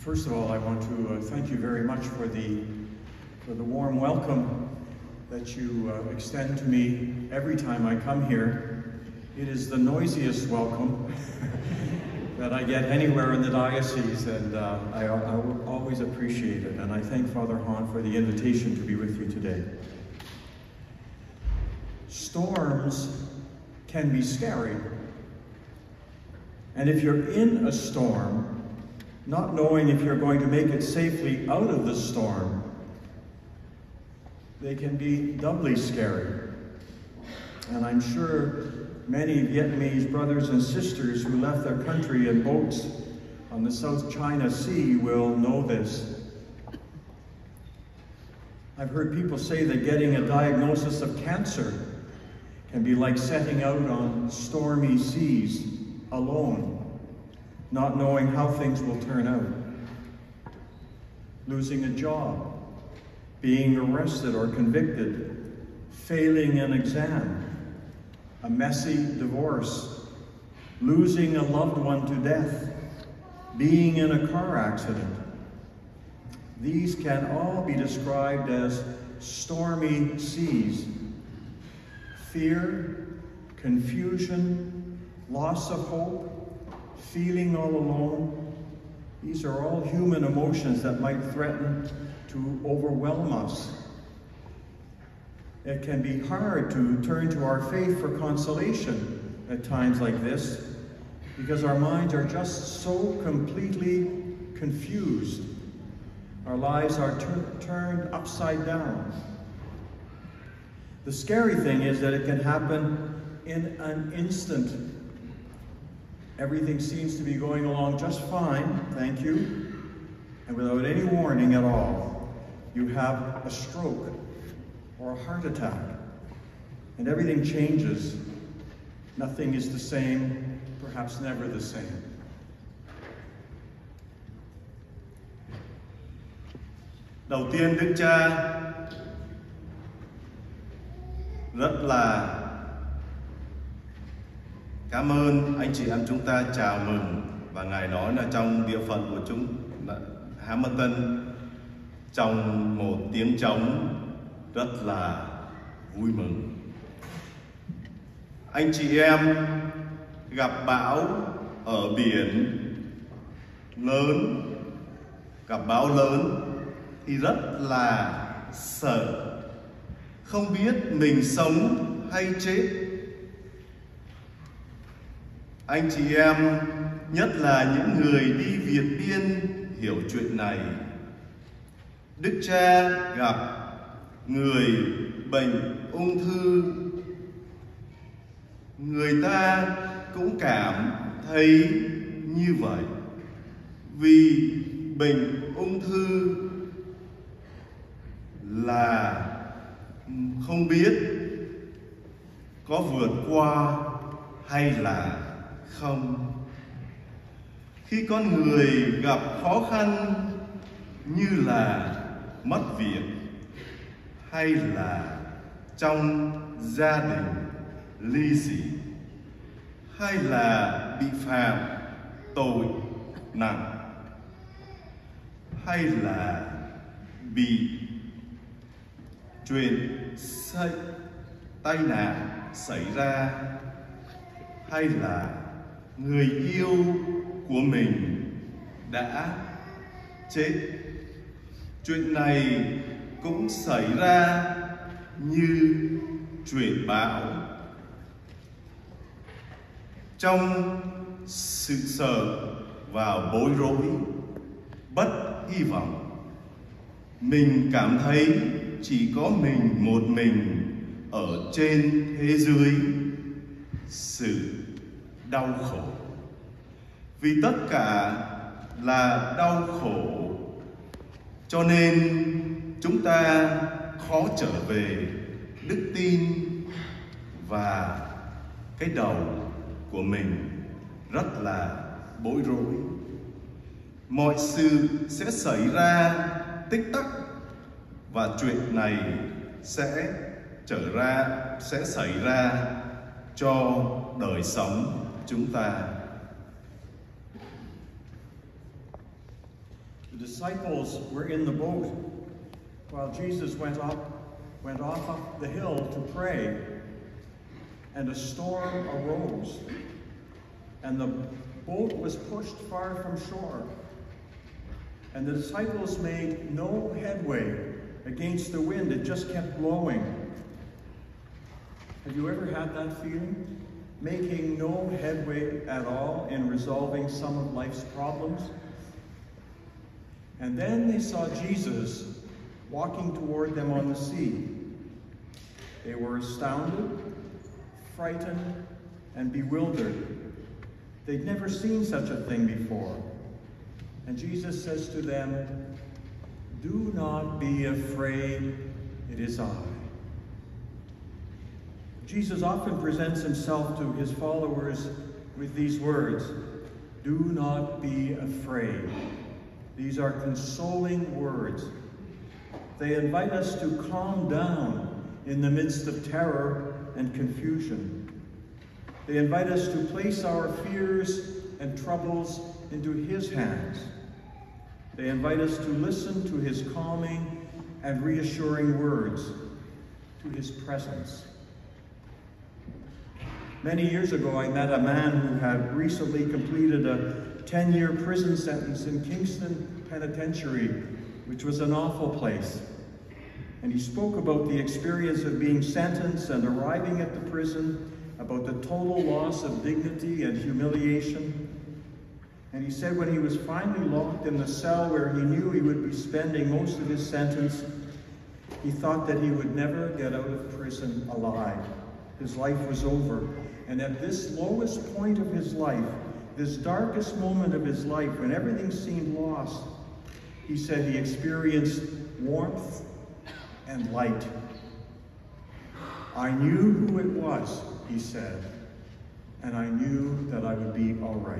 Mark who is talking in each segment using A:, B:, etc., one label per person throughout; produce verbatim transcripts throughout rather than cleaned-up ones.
A: First of all, I want to uh, thank you very much for the, for the warm welcome that you uh, extend to me every time I come here. It is the noisiest welcome that I get anywhere in the diocese, and uh, I, I always appreciate it. And I thank Father Hahn for the invitation to be with you today. Storms can be scary. And if you're in a storm, not knowing if you're going to make it safely out of the storm, they can be doubly scary. And I'm sure many Vietnamese brothers and sisters who left their country in boats on the South China Sea will know this. I've heard people say that getting a diagnosis of cancer can be like setting out on stormy seas alone, not knowing how things will turn out. Losing a job, being arrested or convicted, failing an exam, a messy divorce, losing a loved one to death, being in a car accident. These can all be described as stormy seas. Fear, confusion, loss of hope, feeling all alone, these are all human emotions that might threaten to overwhelm us. It can be hard to turn to our faith for consolation at times like this, because our minds are just so completely confused. Our lives are tur- turned upside down. The scary thing is that it can happen in an instant. Everything seems to be going along just fine, thank you, and without any warning at all, you have a stroke or a heart attack, and everything changes. Nothing is the same, perhaps never the same.
B: Đầu tiên, Đức Cha rất là cảm ơn anh chị em chúng ta chào mừng, và Ngài nói là trong địa phận của chúng Hamilton, trong một tiếng trống rất là vui mừng. Anh chị em gặp bão ở biển lớn, gặp bão lớn thì rất là sợ, không biết mình sống hay chết. Anh chị em, nhất là những người đi Việt Biên hiểu chuyện này. Đức Cha gặp người bệnh ung thư, người ta cũng cảm thấy như vậy, vì bệnh ung thư là không biết có vượt qua hay là không. Khi con người gặp khó khăn như là mất việc, hay là trong gia đình ly dị, hay là bị phạm tội nặng, hay là bị chuyện xảy tai nạn xảy ra, hay là người yêu của mình đã chết. Chuyện này cũng xảy ra như chuyện bão. Trong sự sợ và bối rối, bất hy vọng, mình cảm thấy chỉ có mình một mình ở trên thế giới sự đau khổ. Vì tất cả là đau khổ, cho nên chúng ta khó trở về đức tin, và cái đầu của mình rất là bối rối. Mọi sự sẽ xảy ra tích tắc, và chuyện này sẽ trở ra sẽ xảy ra cho đời sống chúng ta.
A: The disciples were in the boat while Jesus went up, went off up the hill to pray, and a storm arose, and the boat was pushed far from shore, and the disciples made no headway against the wind. It just kept blowing. Have you ever had that feeling? Making no headway at all in resolving some of life's problems? And then they saw Jesus walking toward them on the sea. They were astounded, frightened, and bewildered. They'd never seen such a thing before. And Jesus says to them, "Do not be afraid, it is I." Jesus often presents himself to his followers with these words, "Do not be afraid." These are consoling words. They invite us to calm down in the midst of terror and confusion. They invite us to place our fears and troubles into his hands. They invite us to listen to his calming and reassuring words, to his presence. Many years ago, I met a man who had recently completed a ten-year prison sentence in Kingston Penitentiary, which was an awful place. And he spoke about the experience of being sentenced and arriving at the prison, about the total loss of dignity and humiliation. And he said when he was finally locked in the cell where he knew he would be spending most of his sentence, he thought that he would never get out of prison alive. His life was over. And at this lowest point of his life, this darkest moment of his life, when everything seemed lost, he said he experienced warmth and light. I knew who it was, he said, and I knew that I would be all right.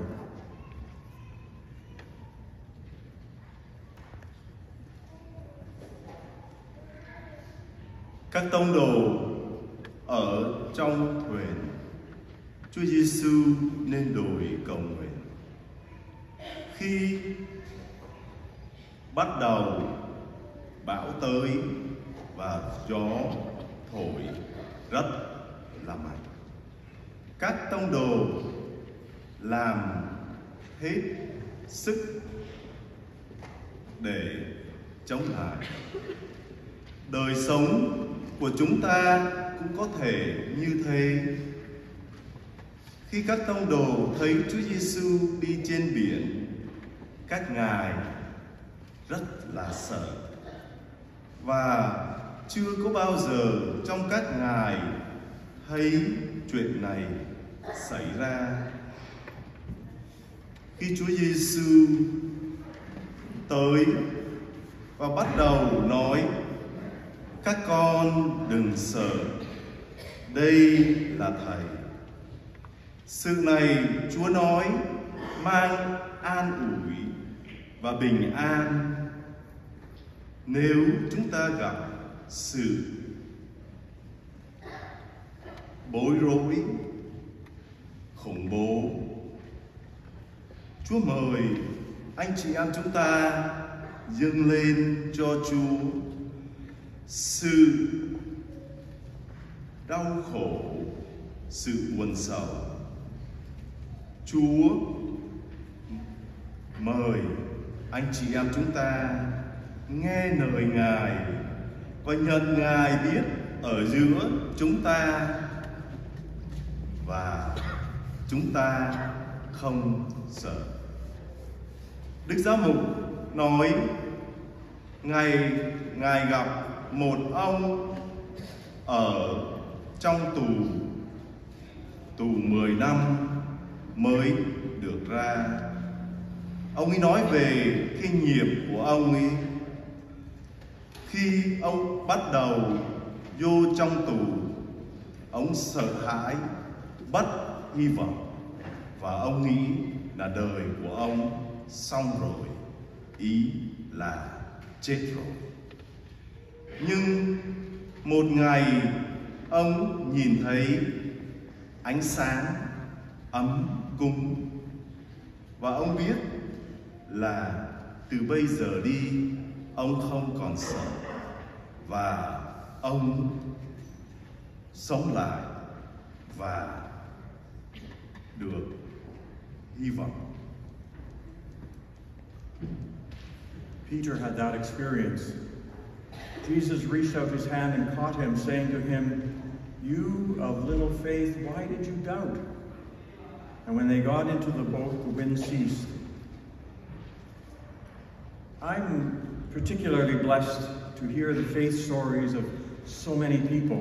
B: Các tông đồ ở trong thuyền, Chúa Giêsu nên đồi cầu nguyện. Khi bắt đầu bão tới và gió thổi rất là mạnh, các tông đồ làm hết sức để chống lại. Đời sống của chúng ta cũng có thể như thế. Khi các tông đồ thấy Chúa Giêsu đi trên biển, các ngài rất là sợ. Và chưa có bao giờ trong các ngài thấy chuyện này xảy ra. Khi Chúa Giêsu tới và bắt đầu nói, các con đừng sợ, đây là Thầy. Sự này Chúa nói mang an ủi và bình an. Nếu chúng ta gặp sự bối rối, khủng bố, Chúa mời anh chị em chúng ta dâng lên cho Chúa sự đau khổ, sự buồn sầu. Chúa mời anh chị em chúng ta nghe lời Ngài và nhận Ngài biết ở giữa chúng ta, và chúng ta không sợ. Đức Giám mục nói ngày Ngài gặp một ông ở trong tù, tù mười năm mới được ra. Ông ấy nói về kinh nghiệm của ông ấy. Khi ông bắt đầu vô trong tù, ông sợ hãi, bất hy vọng, và ông nghĩ là đời của ông xong rồi, ý là chết rồi. Nhưng một ngày ông nhìn thấy ánh sáng ấm cúng, và ông biết là từ bây giờ đi ông không còn sợ và ông sống lại và được hy vọng.
A: Peter had that experience. Jesus reached out his hand and caught him, saying to him, "You of little faith, why did you doubt?" And when they got into the boat, the wind ceased. I'm particularly blessed to hear the faith stories of so many people.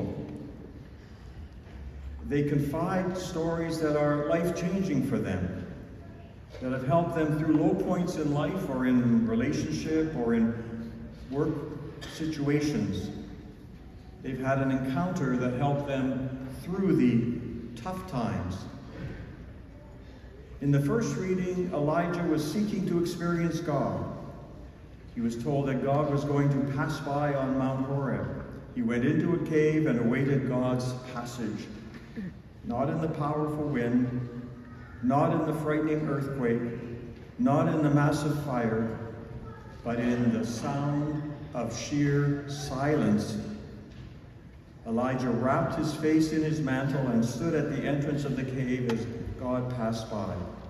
A: They confide stories that are life-changing for them, that have helped them through low points in life or in relationship or in work situations. They've had an encounter that helped them through the tough times. In the first reading, Elijah was seeking to experience God. He was told that God was going to pass by on Mount Horeb. He went into a cave and awaited God's passage. Not in the powerful wind, not in the frightening earthquake, not in the massive fire, but in the sound of sheer silence. Elijah wrapped his face in his mantle and stood at the entrance of the cave as God passed by.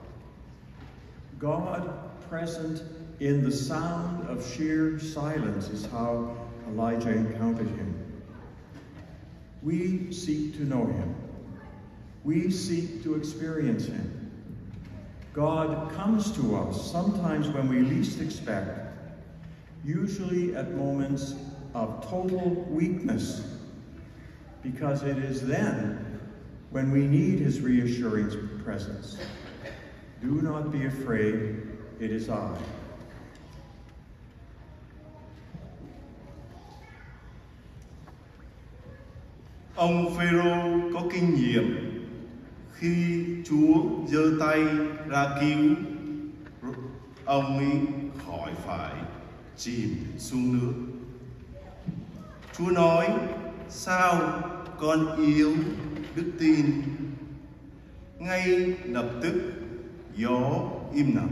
A: God present in the sound of sheer silence is how Elijah encountered him. We seek to know him. We seek to experience him. God comes to us sometimes when we least expect, usually at moments of total weakness, because it is then when we need his reassuring presence. Do not be afraid, it is I.
B: Ông Phêrô có kinh nghiệm khi Chúa giơ tay ra cứu ông ấy khỏi phải chìm xuống nước. Chúa nói, sao con yếu đức tin? Ngay lập tức gió im lặng.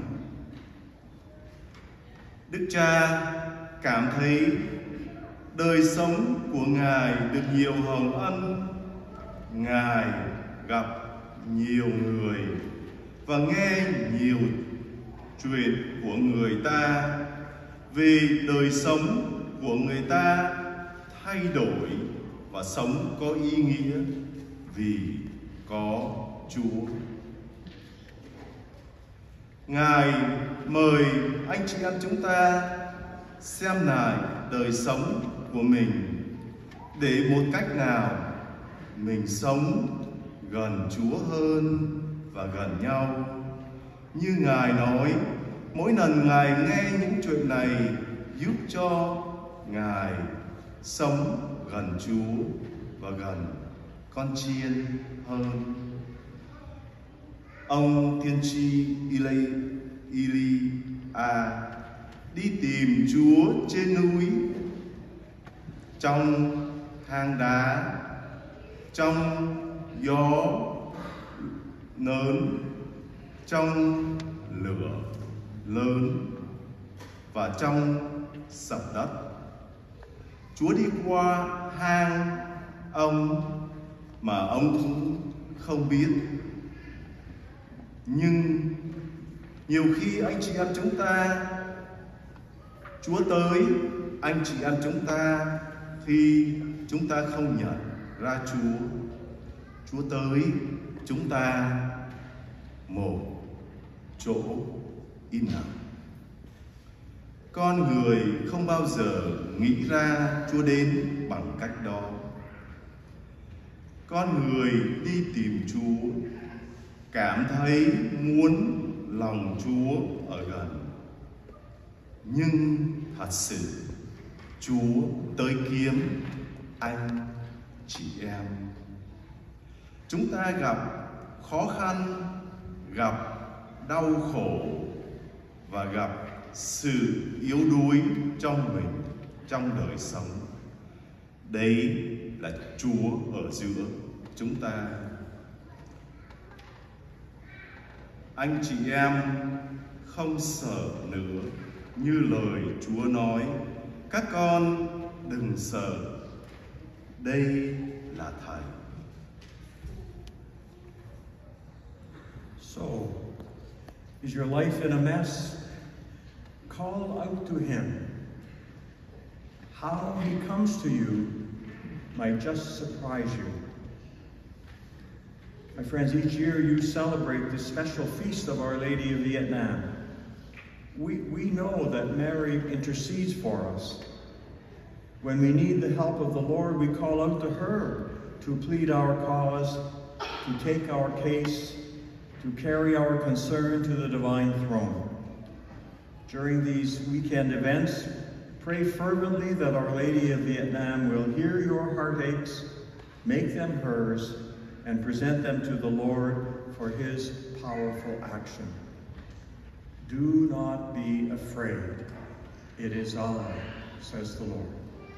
B: Đức Cha cảm thấy đời sống của Ngài được nhiều hồng ân. Ngài gặp nhiều người và nghe nhiều chuyện của người ta về đời sống của người ta thay đổi và sống có ý nghĩa vì có Chúa. Ngài mời anh chị em chúng ta xem lại đời sống của mình để một cách nào mình sống gần Chúa hơn và gần nhau. Như Ngài nói, mỗi lần Ngài nghe những chuyện này giúp cho Ngài sống gần Chúa và gần con chiên hơn. Ông tiên tri Eli, Eli à, đi tìm Chúa trên núi, trong hang đá, trong gió lớn, trong lửa lớn và trong sập đất. Chúa đi qua hang ông mà ông cũng không biết. Nhưng nhiều khi anh chị em chúng ta, Chúa tới anh chị em chúng ta khi chúng ta không nhận ra Chúa. Chúa tới chúng ta một chỗ im lặng. Con người không bao giờ nghĩ ra Chúa đến bằng cách đó. Con người đi tìm Chúa, cảm thấy muốn lòng Chúa ở gần. Nhưng thật sự Chúa tới kiếm anh chị em. Chúng ta gặp khó khăn, gặp đau khổ và gặp sự yếu đuối trong mình, trong đời sống. Đấy là Chúa ở giữa chúng ta. Anh chị em không sợ nữa như lời Chúa nói, các con đừng sợ, đây là Thầy.
A: So, is your life in a mess? Call out to Him. How He comes to you might just surprise you. My friends, each year you celebrate the special feast of Our Lady of Vietnam. We, we know that Mary intercedes for us. When we need the help of the Lord, we call out to her to plead our cause, to take our case, to carry our concern to the divine throne. During these weekend events, pray fervently that Our Lady of Vietnam will hear your heartaches, make them hers, and present them to the Lord for His powerful action. Do not be afraid. It is I, says the Lord.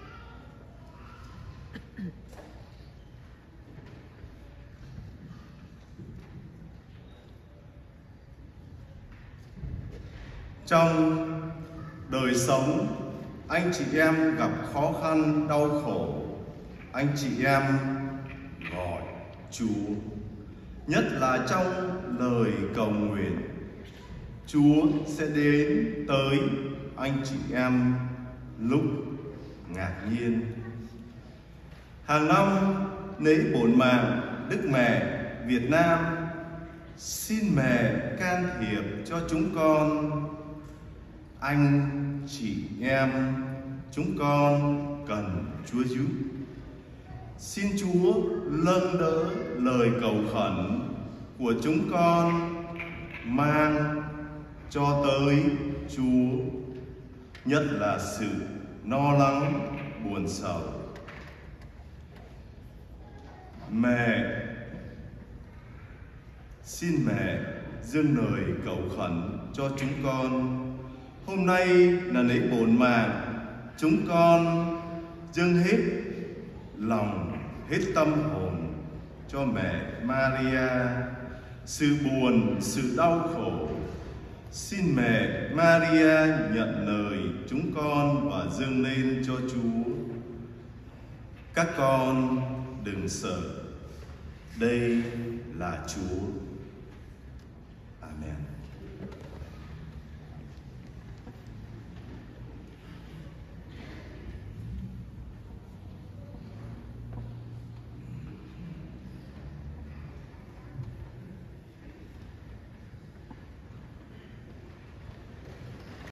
B: Trong đời sống, anh chị em gặp khó khăn, đau khổ, anh chị em gọi Chúa. Nhất là trong lời cầu nguyện, Chúa sẽ đến tới anh chị em lúc ngạc nhiên. Hàng năm, lễ bổn mạng Đức Mẹ Việt Nam xin mẹ can thiệp cho chúng con, anh chị em chúng con cần Chúa giúp. Xin Chúa nâng đỡ lời cầu khẩn của chúng con, mang cho tới Chúa, nhất là sự lo lắng, buồn sầu. Mẹ, xin mẹ dâng lời cầu khẩn cho chúng con. Hôm nay là lễ bổn mạng, chúng con dâng hết lòng, hết tâm hồn cho mẹ Maria. Sự buồn, sự đau khổ, xin mẹ Maria nhận lời chúng con và dâng lên cho Chúa. Các con đừng sợ, đây là Chúa.